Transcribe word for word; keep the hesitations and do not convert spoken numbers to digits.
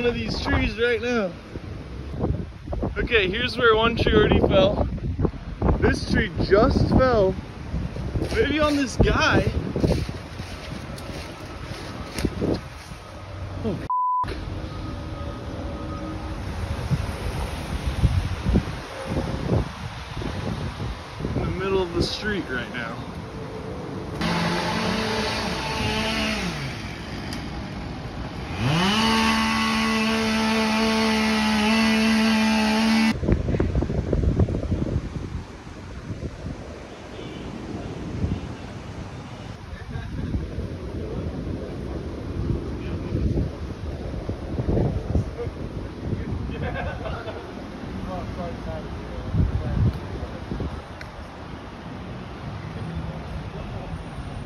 of these trees right now. Okay, here's where one tree already fell. This tree just fell. Maybe on this guy. Oh, in the middle of the street right now.